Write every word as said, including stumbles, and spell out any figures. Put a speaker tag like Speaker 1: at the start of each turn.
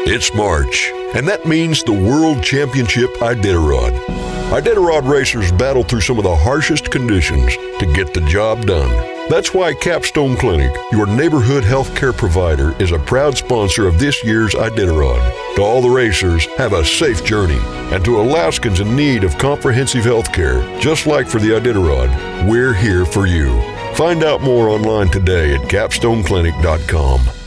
Speaker 1: It's March, and that means the World Championship Iditarod. Iditarod racers battle through some of the harshest conditions to get the job done. That's why Capstone Clinic, your neighborhood health care provider, is a proud sponsor of this year's Iditarod. To all the racers, have a safe journey. And to Alaskans in need of comprehensive health care, just like for the Iditarod, we're here for you. Find out more online today at capstone clinic dot com.